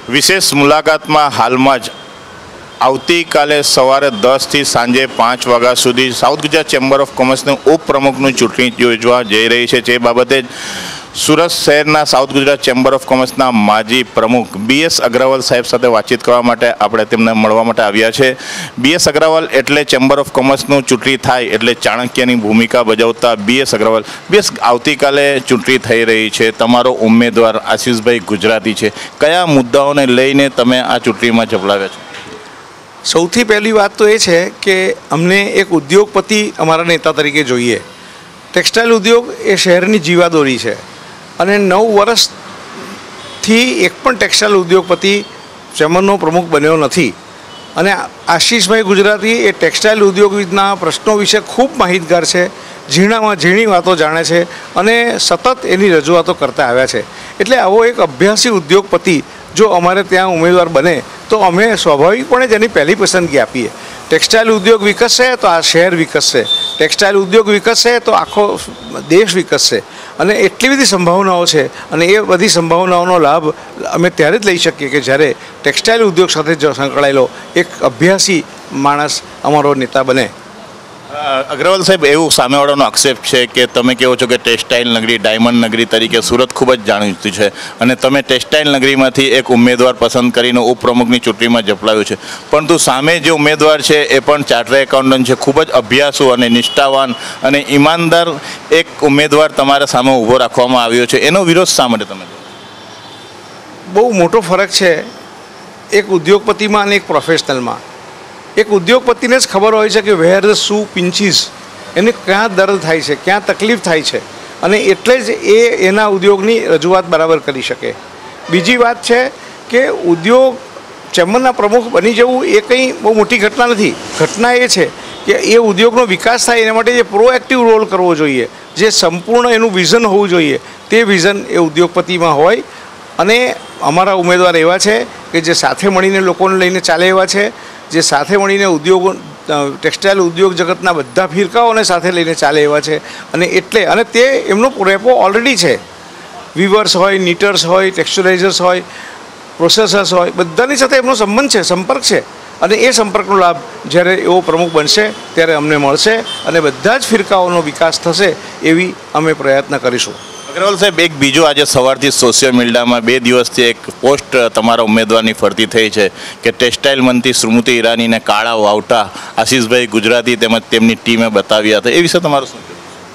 વિશેષ મુલાકાતમાં હાલમાં જ આવતીકાલે સવારે 10થી સાંજે 5 વાગ્યા સુધી સાઉથ ગુજરાત ચેમ્બર ઓફ કોમર્સનું ઉપપ્રમુખનું ચૂંટણી યોજવા જઈ રહી છે. જે બાબતે સુરત શહેરના સાઉથ ગુજરાત ચેમ્બર ઓફ કોમર્સના માજી પ્રમુખ BS અગ્રવાલ સાહેબ સાથે વાતચીત કરવા માટે આપણે તેમને મળવા માટે આવ્યા છે. BS અગ્રવાલ એટલે ચેમ્બર ઓફ કોમર્સનું ચૂંટણી થાય એટલે ચાણક્યની ભૂમિકા ભજવતા BS અગ્રવાલ. BS, આવતીકાલે ચૂંટણી થઈ રહી છે, તમારો ઉમેદવાર આશીષભાઈ ગુજરાતી છે. કયા મુદ્દાઓને લઈને તમે આ ચૂંટણીમાં ઝપલાવ્યા છો? સૌથી પહેલી વાત તો એ છે કે અમને એક ઉદ્યોગપતિ અમારા નેતા તરીકે જોઈએ. ટેક્સટાઇલ ઉદ્યોગ એ શહેરની જીવાદોરી છે અને 9 વર્ષથી એક પણ ટેક્સટાઇલ ઉદ્યોગપતિ ચેમ્બરનો પ્રમુખ બન્યો નથી. અને આશીષભાઈ ગુજરાતી એ ટેક્સટાઇલ ઉદ્યોગના પ્રશ્નો વિશે ખૂબ માહિતગાર છે, ઝીણામાં ઝીણી વાતો જાણે છે અને સતત એની રજૂઆતો કરતા આવ્યા છે. એટલે આવો એક અભ્યાસી ઉદ્યોગપતિ જો અમારે ત્યાં ઉમેદવાર બને તો અમે સ્વાભાવિકપણે જ એની પહેલી પસંદગી આપીએ. ટેક્સટાઇલ ઉદ્યોગ વિકસશે તો આ શહેર વિકસશે, ટેક્સટાઇલ ઉદ્યોગ વિકસશે તો આખો દેશ વિકસશે. અને એટલી બધી સંભાવનાઓ છે અને એ બધી સંભાવનાઓનો લાભ અમે ત્યારે જ લઈ શકીએ કે જ્યારે ટેક્સટાઇલ ઉદ્યોગ સાથે સંકળાયેલો એક અભ્યાસી માણસ અમારો નેતા બને. અગ્રવાલ સાહેબ, એવું સામેવાળાનો આક્ષેપ છે કે તમે કહો છો કે ટેક્સટાઇલ નગરી, ડાયમંડ નગરી તરીકે સુરત ખૂબ જ જાણીતું છે અને તમે ટેક્સટાઇલ નગરીમાંથી એક ઉમેદવાર પસંદ કરીને ઉપપ્રમુખની ચૂંટણીમાં ઝપલાવ્યું છે. પરંતુ સામે જે ઉમેદવાર છે એ પણ ચાર્ટર્ડ એકાઉન્ટન્ટ છે, ખૂબ જ અભ્યાસુ અને નિષ્ઠાવાન અને ઈમાનદાર એક ઉમેદવાર તમારા સામે ઊભો રાખવામાં આવ્યો છે. એનો વિરોધ શા માટે તમે? બહુ મોટો ફરક છે એક ઉદ્યોગપતિમાં અને એક પ્રોફેશનલમાં. એક ઉદ્યોગપતિને જ ખબર હોય છે કે વેર ધ શૂ પિન્ચીસ, એને ક્યાં દર્દ થાય છે, ક્યાં તકલીફ થાય છે અને એટલે જ એ એના ઉદ્યોગની રજૂઆત બરાબર કરી શકે. બીજી વાત છે કે ઉદ્યોગ ચેમ્બરના પ્રમુખ બની જવું એ કંઈ બહુ મોટી ઘટના નથી. ઘટના એ છે કે એ ઉદ્યોગનો વિકાસ થાય એના માટે જે પ્રોએક્ટિવ રોલ કરવો જોઈએ, જે સંપૂર્ણ એનું વિઝન હોવું જોઈએ, તે વિઝન એ ઉદ્યોગપતિમાં હોય. અને અમારા ઉમેદવાર એવા છે કે જે સાથે મળીને લોકોને લઈને ચાલે એવા છે, જે સાથે મળીને ઉદ્યોગો ટેક્સટાઇલ ઉદ્યોગ જગતના બધા ફિરકાઓને સાથે લઈને ચાલે એવા છે. અને એટલે અને તે એમનો રેપો ઓલરેડી છે. વીવર્સ હોય, નીટર્સ હોય, ટેક્સચરાઇઝર્સ હોય, પ્રોસેસર્સ હોય, બધાની સાથે એમનો સંબંધ છે, સંપર્ક છે. અને એ સંપર્કનો લાભ જ્યારે એવો પ્રમુખ બનશે ત્યારે અમને મળશે અને બધા જ ફિરકાઓનો વિકાસ થશે એવી અમે પ્રયત્ન કરીશું. અગ્રવાલ સાહેબ, એક બીજો આજે સવારથી સોશિયલ મીડિયામાં 2 દિવસથી એક પોસ્ટ તમારા ઉમેદવારની ફરતી થઈ છે કે ટેક્સટાઇલ મંત્રી સ્મૃતિ ઈરાનીને કાળા વાવટા આશીષભાઈ ગુજરાતી તેમજ તેમની ટીમે બતાવ્યા હતા. એ વિશે તમારું શું?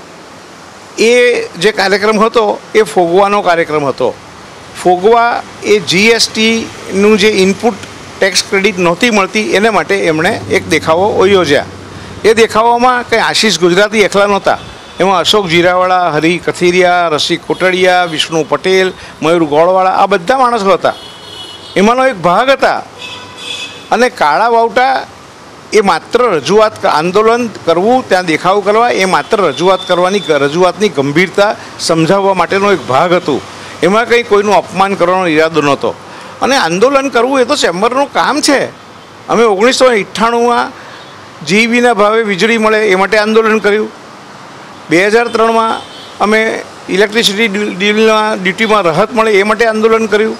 એ જે કાર્યક્રમ હતો એ ફોગવાનો કાર્યક્રમ હતો. ફોગવા એ GSTનું જે ઇનપુટ ટેક્સ ક્રેડિટ નહોતી મળતી એને માટે એમણે એક દેખાવો યોજ્યા. એ દેખાવામાં કંઈ આશીષ ગુજરાતી એકલા નહોતા. એમાં અશોક જીરાવાળા, હરી કથિરિયા, રસિક કોટડિયા, વિષ્ણુ પટેલ, મયુર ગોળવાળા, આ બધા માણસો હતા. એમાંનો એક ભાગ હતા. અને કાળા વાવટા એ માત્ર રજૂઆત, આંદોલન કરવું, ત્યાં દેખાવ કરવા, એ માત્ર રજૂઆતની ગંભીરતા સમજાવવા માટેનો એક ભાગ હતું. એમાં કંઈ કોઈનું અપમાન કરવાનો ઈરાદો નહોતો. અને આંદોલન કરવું એ તો ચેમ્બરનું કામ છે. અમે 1998માં GEBના ભાવે વીજળી મળે એ માટે આંદોલન કર્યું. 2003માં અમે ઇલેક્ટ્રિસિટી ડીલના ડ્યુટીમાં રાહત મળે એ માટે આંદોલન કર્યું.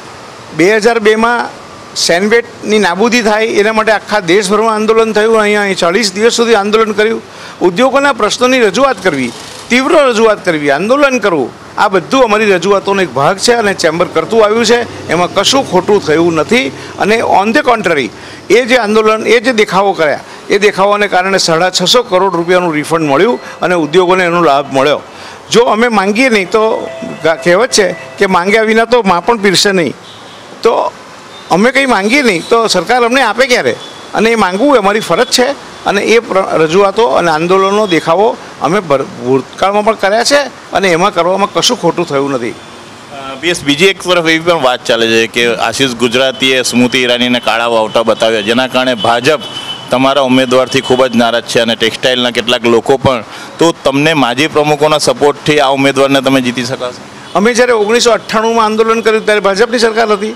2002માં સેનવેટની નાબૂદી થાય એના માટે આખા દેશભરમાં આંદોલન થયું. અહીંયા 40 દિવસ સુધી આંદોલન કર્યું. ઉદ્યોગોના પ્રશ્નોની રજૂઆત કરવી, તીવ્ર રજૂઆત કરવી, આંદોલન કરવું, આ બધું અમારી રજૂઆતોનો એક ભાગ છે અને ચેમ્બર કરતું આવ્યું છે. એમાં કશું ખોટું થયું નથી. અને ઓન ધ કોન્ટ્રરી એ જે આંદોલન, એ જે દેખાવો કર્યા, એ દેખાવાને કારણે 650 કરોડ રૂપિયાનું રિફંડ મળ્યું અને ઉદ્યોગોને એનો લાભ મળ્યો. જો અમે માંગીએ નહીં તો કહેવત છે કે માંગ્યા વિના તો માં પણ પીરસે નહીં. તો અમે કંઈ માંગીએ નહીં તો સરકાર અમને આપે ક્યારે? અને એ માંગવું અમારી ફરજ છે. અને એ રજૂઆતો અને આંદોલનો, દેખાવો અમે ભૂતકાળમાં પણ કર્યા છે અને એમાં કરવામાં કશું ખોટું થયું નથી. બીજી એક તરફ એવી પણ વાત ચાલે છે કે આશીષ ગુજરાતીએ સ્મૃતિ ઈરાનીને કાળા વાવટા બતાવ્યા, જેના કારણે ભાજપ તમારા ઉમેદવારથી ખૂબ જ નારાજ છે અને ટેક્સટાઇલના કેટલાક લોકો પણ. તો તમને માજી પ્રમુખોના સપોર્ટથી આ ઉમેદવારને તમે જીતી શકાશો? અમે જ્યારે 1998માં આંદોલન કર્યું ત્યારે ભાજપની સરકાર હતી.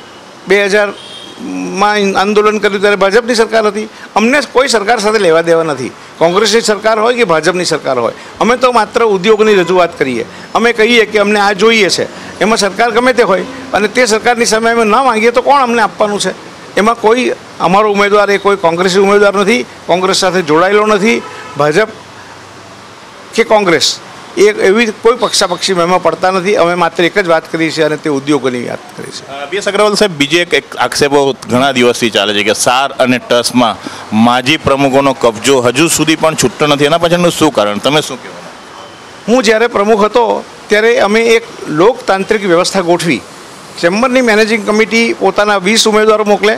2000માં આંદોલન કર્યું ત્યારે ભાજપની સરકાર હતી. અમને કોઈ સરકાર સાથે લેવા દેવા નથી. કોંગ્રેસની સરકાર હોય કે ભાજપની સરકાર હોય, અમે તો માત્ર ઉદ્યોગની રજૂઆત કરીએ. અમે કહીએ કે અમને આ જોઈએ છે. એમાં સરકાર ગમે તે હોય અને તે સરકારની સામે અમે ન માંગીએ તો કોણ અમને આપવાનું છે? એમાં કોઈ અમારો ઉમેદવાર એ કોઈ કોંગ્રેસી ઉમેદવાર નથી, કોંગ્રેસ સાથે જોડાયેલો નથી. ભાજપ કે કોંગ્રેસ એ એવી કોઈ પક્ષાપક્ષી એમાં પડતા નથી. અમે માત્ર એક જ વાત કરી છે અને તે ઉદ્યોગોની વાત કરી છે. BS અગ્રવાલ સાહેબ, બીજી એક આક્ષેપો ઘણા દિવસથી ચાલે છે કે સાર અને ટ્રસ્ટમાં માજી પ્રમુખોનો કબજો હજુ સુધી પણ છૂટતો નથી. એના પાછળનું શું કારણ, તમે શું કહેવાના? હું જ્યારે પ્રમુખ હતો ત્યારે અમે એક લોકતાંત્રિક વ્યવસ્થા ગોઠવી. ચેમ્બરની મેનેજિંગ કમિટી પોતાના 20 ઉમેદવારો મોકલે,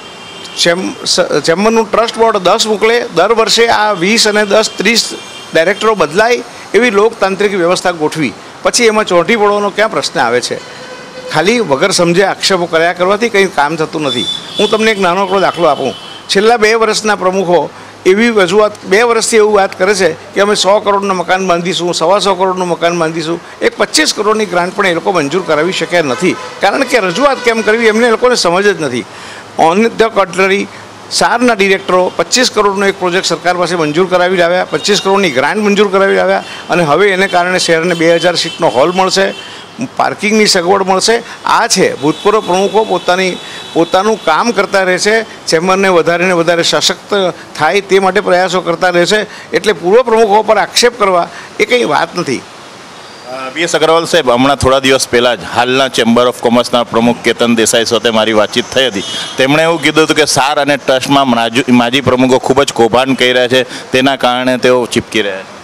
ચેમ્બરનું ટ્રસ્ટ બોર્ડ 10 મોકલે. દર વર્ષે આ 20 અને 10 30 ડાયરેક્ટરો બદલાય એવી લોકતાંત્રિક વ્યવસ્થા ગોઠવી. પછી એમાં ચોંટી પડવાનો ક્યાં પ્રશ્ન આવે છે? ખાલી વગર સમજે આક્ષેપો કર્યા કરવાથી કંઈ કામ થતું નથી. હું તમને એક નાનકડો દાખલો આપું. છેલ્લા 2 વર્ષના પ્રમુખો એવી રજૂઆત 2 વર્ષથી એવું વાત કરે છે કે અમે 100 કરોડનું મકાન બાંધીશું, 125 કરોડનું મકાન બાંધીશું. એક 25 કરોડની ગ્રાન્ટ પણ એ લોકો મંજૂર કરાવી શક્યા નથી. કારણ કે રજૂઆત કેમ કરવી એમને એ લોકોને સમજ જ નથી. ઓન ધ કન્ટ્રરી, સારના ડિરેક્ટરો 25 કરોડનો એક પ્રોજેક્ટ સરકાર પાસે મંજૂર કરાવી લાવ્યા, 25 કરોડની ગ્રાન્ટ મંજૂર કરાવી લાવ્યા અને હવે એને કારણે શહેરને 2000 સીટનો હોલ મળશે, પાર્કિંગની સગવડ મળશે. આ છે ભૂતપૂર્વ પ્રમુખો પોતાનું કામ કરતા રહે છે, ચેમ્બરને વધારે ને વધારે સશક્ત થાય તે માટે પ્રયાસો કરતા રહે છે. એટલે પૂર્વ પ્રમુખો પર આક્ષેપ કરવા એ કંઈ વાત નથી. BS અગ્રવાલ સાહેબ, હમણાં થોડા દિવસ પહેલાં જ હાલના ચેમ્બર ઓફ કોમર્સના પ્રમુખ કેતન દેસાઈ સાથે મારી વાતચીત થઈ હતી. તેમણે એવું કીધું હતું કે સાર અને ટ્રસ્ટમાં માજી પ્રમુખો ખૂબ જ કૌભાંડ કરી રહ્યા છે, તેના કારણે તેઓ ચીપકી રહ્યા છે.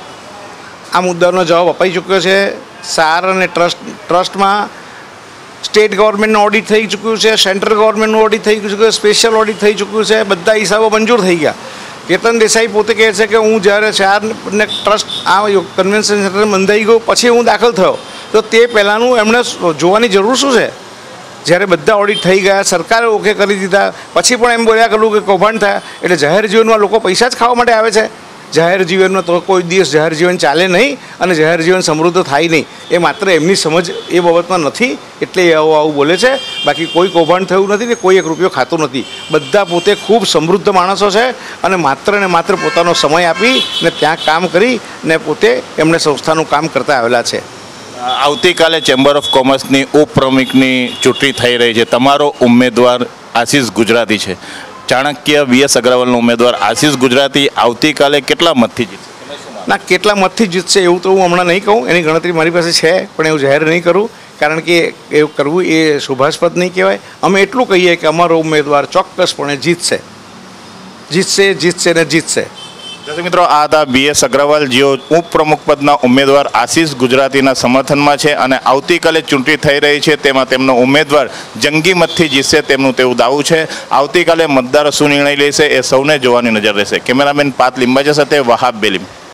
આ મુદ્દાનો જવાબ અપાઈ ચૂક્યો છે. સાર અને ટ્રસ્ટમાં સ્ટેટ ગવર્મેન્ટનું ઓડિટ થઈ ચૂક્યું છે, સેન્ટ્રલ ગવર્મેન્ટનું ઓડિટ થઈ ચૂક્યું છે, સ્પેશિયલ ઓડિટ થઈ ચૂક્યું છે. બધા હિસાબો મંજૂર થઈ ગયા. કેતન દેસાઈ પોતે કહે છે કે હું જ્યારે સારને ટ્રસ્ટ આ કન્વેન્શન સેન્ટર બંધાઈ ગયું પછી હું દાખલ થયો, તો તે પહેલાંનું એમણે જોવાની જરૂર શું છે? જ્યારે બધા ઓડિટ થઈ ગયા, સરકારે ઓકે કરી દીધા, પછી પણ એમ બોલ્યા કરું કે કૌભાંડ થયા. એટલે જાહેર જીવનમાં લોકો પૈસા જ ખાવા માટે આવે છે. જાહેર જીવનમાં તો કોઈ દિવસ જાહેર જીવન ચાલે નહીં અને જાહેર જીવન સમૃદ્ધ થાય નહીં. એ માત્ર એમની સમજ એ બાબતમાં નથી એટલે એ આવું બોલે છે. બાકી કોઈ કૌભાંડ થયું નથી ને કોઈ 1 રૂપિયો ખાતું નથી. બધા પોતે ખૂબ સમૃદ્ધ માણસો છે અને માત્ર પોતાનો સમય આપી ને ત્યાં કામ કરી ને પોતે એમણે સંસ્થાનું કામ કરતા આવેલા છે. આવતીકાલે ચેમ્બર ઓફ કોમર્સની ઉપપ્રમુખની ચૂંટણી થઈ રહી છે. તમારો ઉમેદવાર આશીષ ગુજરાતી છે. ચાણક્ય BS અગ્રવાલનો ઉમેદવાર આશીષ ગુજરાતી આવતીકાલે કેટલા મતથી જીતશે? ના, કેટલા મતથી જીતશે એવું તો હું હમણાં નહીં કહું. એની ગણતરી મારી પાસે છે પણ એવું જાહેર નહીં કરું, કારણ કે એવું કરવું એ શુભાસ્પદ નહીં કહેવાય. અમે એટલું કહીએ કે અમારો ઉમેદવાર ચોક્કસપણે જીતશે ને જીતશે. દર્શક મિત્રો, આ હતા BS અગ્રવાલ, જેઓ ઉપપ્રમુખ પદના ઉમેદવાર આશીષ ગુજરાતીના સમર્થનમાં છે અને આવતીકાલે ચૂંટણી થઈ રહી છે તેમાં તેમનો ઉમેદવાર જંગી મતથી જીતશે તેમનું તેવું દાવું છે. આવતીકાલે મતદારો શું નિર્ણય લેશે એ સૌને જોવાની નજર રહેશે. કેમેરામેન પાત લિંબાચા સાથે વહાબ બેલીમ.